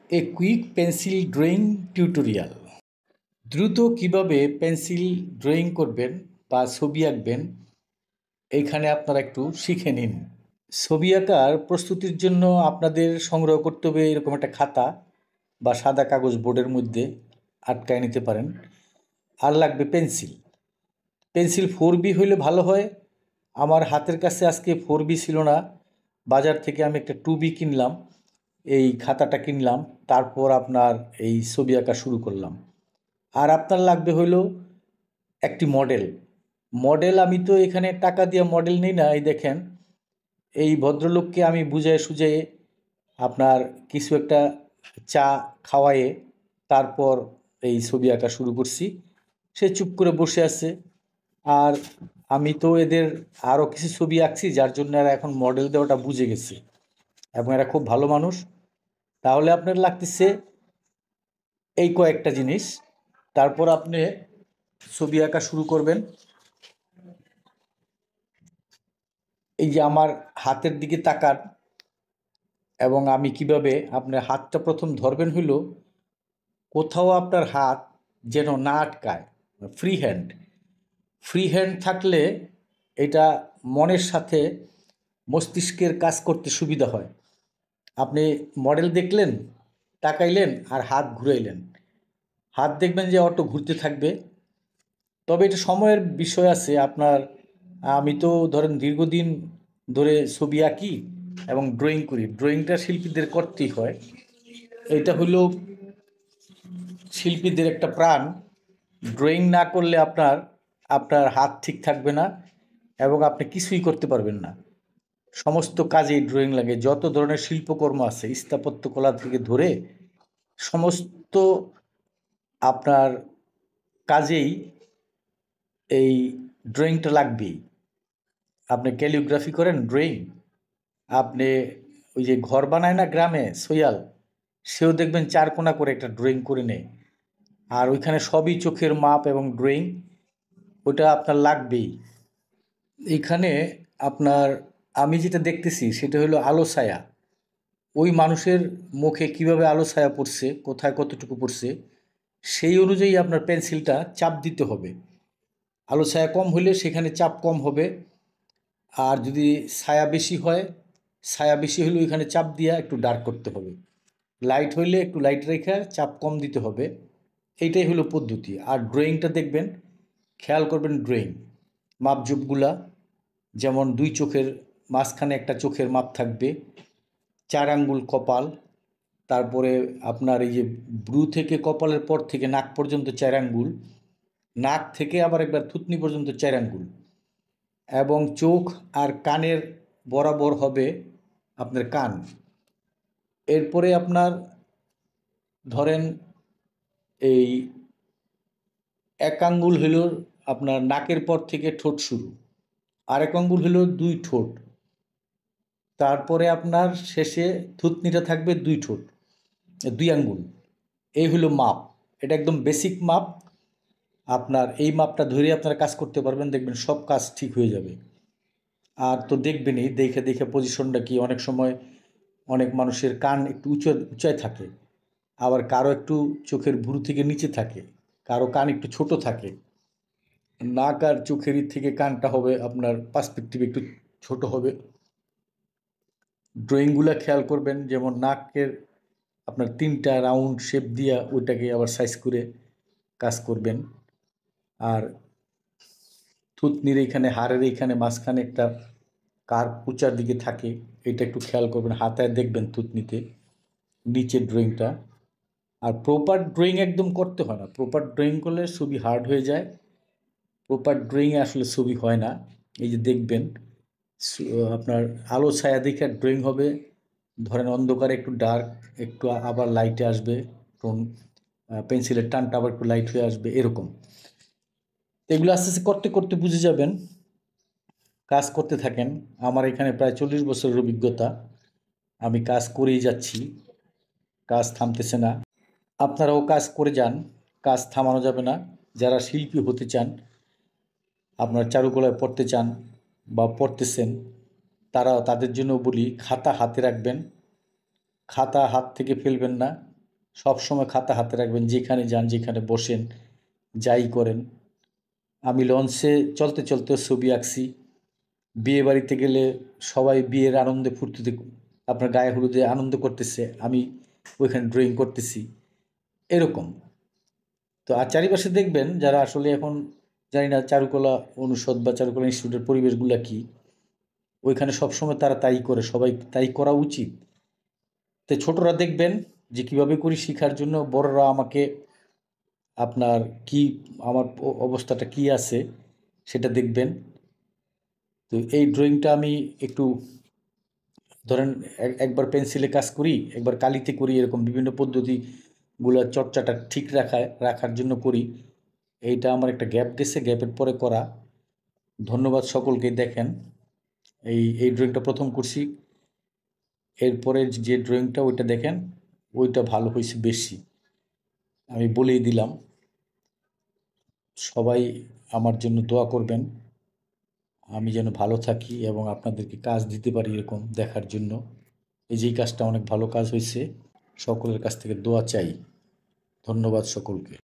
এ quick pencil drawing tutorial. দ্রুত কিভাবে pencil drawing করবেন বা ছবি আঁকবেন এইখানে আপনারা একটু শিখে নিন। ছবি আঁকার প্রস্তুতির জন্য আপনাদের সংগ্রহ করতে হবে এরকম একটা খাতা বা সাদা কাগজ বোর্ডের মধ্যে আটকায় নিতে পারেন। আর লাগবে পেন্সিল। পেন্সিল 4B হইলে ভালো হয়। আমার হাতের কাছে আজকে 4B ছিল না, বাজার থেকে আমি একটা 2B কিনলাম। এই খাতাটা কিনলাম, তারপর আপনার এই ছবি আঁকা শুরু করলাম। আর আপনার লাগবে হইল একটি মডেল। মডেল আমি তো এখানে টাকা দিয়ে মডেল নিই না। এই দেখেন, এই ভদ্রলোককে আমি বুঝায়ে সুঝায়ে আপনার কিছু একটা চা খাওয়ায়ে তারপর এই ছবি আঁকা শুরু করছি। সে চুপ করে বসে আছে। আর আমি তো এদের আরও কিছু ছবি আঁকছি, যার জন্য এরা এখন মডেল দেওয়াটা বুঝে গেছে এবং এরা খুব ভালো মানুষ। তাহলে আপনার লাগতেছে এই কয়েকটা জিনিস। তারপর আপনি ছবি আঁকা শুরু করবেন। এই যে আমার হাতের দিকে তাকান এবং আমি কিভাবে আপনার হাতটা প্রথম ধরবেন হইল, কোথাও আপনার হাত যেন না আটকায়, ফ্রি হ্যান্ড। ফ্রি হ্যান্ড থাকলে এটা মনের সাথে মস্তিষ্কের কাজ করতে সুবিধা হয়। আপনি মডেল দেখলেন, তাকাইলেন আর হাত ঘুরাইলেন, হাত দেখবেন যে অটো ঘুরতে থাকবে। তবে এটা সময়ের বিষয় আছে আপনার। আমি তো ধরেন দীর্ঘদিন ধরে ছবি আঁকি এবং ড্রয়িং করি। ড্রয়িংটা শিল্পীদের করতেই হয়। এটা হলো শিল্পীদের একটা প্রাণ। ড্রয়িং না করলে আপনার আপনার হাত ঠিক থাকবে না এবং আপনি কিছুই করতে পারবেন না। সমস্ত কাজেই ড্রয়িং লাগে। যত ধরনের শিল্পকর্ম আছে, স্থাপত্যকলা থেকে ধরে সমস্ত আপনার কাজেই এই ড্রয়িংটা লাগবেই। আপনি ক্যালিগ্রাফি করেন, ড্রয়িং। আপনি ওই যে ঘর বানায় না গ্রামে সোয়াল, সেও দেখবেন চারকোনা করে একটা ড্রয়িং করে নেয়। আর ওইখানে সবই চোখের মাপ এবং ড্রয়িং, ওটা আপনার লাগবেই। এইখানে আপনার আমি যেটা দেখতেছি সেটা হলো আলো ছায়া। ওই মানুষের মুখে কিভাবে আলো ছায়া পড়ছে, কোথায় কতটুকু পড়ছে, সেই অনুযায়ী আপনার পেন্সিলটা চাপ দিতে হবে। আলো ছায়া কম হলে সেখানে চাপ কম হবে। আর যদি ছায়া বেশি হয়, ছায়া বেশি হলে ওইখানে চাপ দিয়া একটু ডার্ক করতে হবে। লাইট হইলে একটু লাইট রেখে চাপ কম দিতে হবে। এইটাই হলো পদ্ধতি। আর ড্রয়িংটা দেখবেন, খেয়াল করবেন ড্রয়িং মাপজোপগুলা, যেমন দুই চোখের মাঝখানে একটা চোখের মাপ থাকবে, 4 আঙ্গুল কপাল, তারপরে আপনার এই যে ব্রু থেকে কপালের পর থেকে নাক পর্যন্ত 4 আঙ্গুল, নাক থেকে আবার একবার থুতনি পর্যন্ত 4 আঙ্গুল, এবং চোখ আর কানের বরাবর হবে আপনার কান। এরপরে আপনার ধরেন এই 1 আঙ্গুল হলো আপনার নাকের পর থেকে ঠোঁট শুরু, আরেক আঙ্গুল হলো 2 ঠোঁট, তারপরে আপনার শেষে থুতনিটা থাকবে 2 ঠোঁট, 2 আঙ্গুল। এই হলো মাপ। এটা একদম বেসিক মাপ। আপনার এই মাপটা ধরে আপনারা কাজ করতে পারবেন, দেখবেন সব কাজ ঠিক হয়ে যাবে। আর তো দেখবেনই, দেখে দেখে পজিশনটা কি। অনেক সময় অনেক মানুষের কান একটু উঁচায় থাকে, আবার কারো একটু চোখের ভুরু থেকে নিচে থাকে, কারো কান একটু ছোট থাকে। নাক আর চোখের থেকে কানটা হবে আপনার পার্সপেক্টিভ একটু ছোট হবে। ড্রয়িংগুলো খেয়াল করবেন, যেমন নাকের আপনার 3টা রাউন্ড শেপ দিয়া ওইটাকে আবার সাইজ করে কাজ করবেন। আর থুতনির এইখানে, হাড়ের এইখানে মাঝখানে একটা কার্ভ উঁচার দিকে থাকে, এটা একটু খেয়াল করবেন। হাতায় দেখবেন থুতনিতে নিচের ড্রয়িংটা। আর প্রপার ড্রয়িং একদম করতে হয় না। প্রপার ড্রয়িং করলে ছবি হার্ড হয়ে যায়। প্রপার ড্রয়িংয়ে আসলে ছবি হয় না। এই যে দেখবেন আপনার আলো ছায়া দেখে ড্রয়িং হবে। ধরেন অন্ধকারে একটু ডার্ক, একটু আবার লাইটে আসবে টোন, পেন্সিলের টানটা আবার একটু লাইট হয়ে আসবে, এরকম। এগুলো আস্তে আস্তে করতে করতে বুঝে যাবেন। কাজ করতে থাকেন। আমার এখানে প্রায় 40 বছরের অভিজ্ঞতা। আমি কাজ করেই যাচ্ছি, কাজ থামতেছে না। আপনারাও কাজ করে যান, কাজ থামানো যাবে না। যারা শিল্পী হতে চান, আপনার চারুকলায় পড়তে চান বা পড়তেছেন, তারাও, তাদের জন্য বলি খাতা হাতে রাখবেন, খাতা হাত থেকে ফেলবেন না। সব সময় খাতা হাতে রাখবেন, যেখানে যান যেখানে বসেন যাই করেন। আমি লঞ্চে চলতে চলতে ছবি আঁকছি, বিয়ে বাড়িতে গেলে সবাই বিয়ের আনন্দে ফুর্তিতে আপনার গায়ে হলুদে আনন্দ করতেছে, আমি ওইখানে ড্রয়িং করতেছি এরকম। তো আর চারিপাশে দেখবেন যারা আসলে এখন জানি না চারুকলা অনুষদ বা চারুকলা ইনস্টিটিউটের পরিবেশগুলো কি, ওইখানে সবসময় তারা তাই করে, সবাই তাই করা উচিত। তো ছোটরা দেখবেন যে কিভাবে করি শেখার জন্য, বড়রা আমাকে আপনার কি আমার অবস্থাটা কি আছে সেটা দেখবেন। তো এই ড্রয়িংটা আমি একটু ধরেন একবার পেন্সিলে কাজ করি, একবার কালিতে করি, এরকম বিভিন্ন পদ্ধতিগুলো চর্চাটা ঠিক রাখার জন্য করি। এইটা আমার একটা গ্যাপ গেছে, গ্যাপের পরে করা। ধন্যবাদ সকলকে। দেখেন এই ড্রয়িংটা প্রথম করছি, এরপরে যে ড্রয়িংটা ওইটা দেখেন, ওইটা ভালো হয়েছে বেশি, আমি বলেই দিলাম। সবাই আমার জন্য দোয়া করবেন, আমি যেন ভালো থাকি এবং আপনাদেরকে কাজ দিতে পারি এরকম দেখার জন্য। এই যে কাজটা অনেক ভালো কাজ হয়েছে, সকলের কাছ থেকে দোয়া চাই। ধন্যবাদ সকলকে।